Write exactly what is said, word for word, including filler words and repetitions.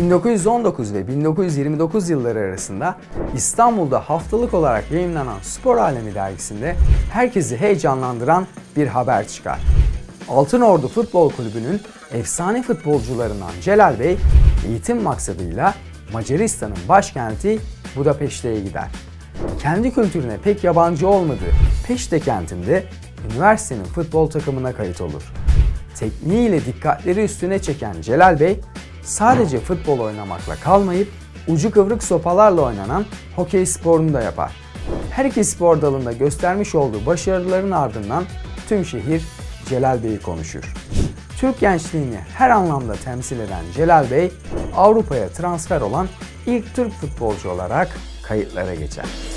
bin dokuz yüz on dokuz ve bin dokuz yüz yirmi dokuz yılları arasında İstanbul'da haftalık olarak yayımlanan Spor Alemi dergisinde herkesi heyecanlandıran bir haber çıkar. Altınordu Futbol Kulübü'nün efsane futbolcularından Celal Bey, eğitim maksadıyla Macaristan'ın başkenti Budapeşte'ye gider. Kendi kültürüne pek yabancı olmadığı Peşte kentinde üniversitenin futbol takımına kayıt olur. Tekniğiyle dikkatleri üstüne çeken Celal Bey, sadece futbol oynamakla kalmayıp ucu kıvrık sopalarla oynanan hokey sporunu da yapar. Her iki spor dalında göstermiş olduğu başarıların ardından tüm şehir Celal Bey'i konuşur. Türk gençliğini her anlamda temsil eden Celal Bey, Avrupa'ya transfer olan ilk Türk futbolcu olarak kayıtlara geçer.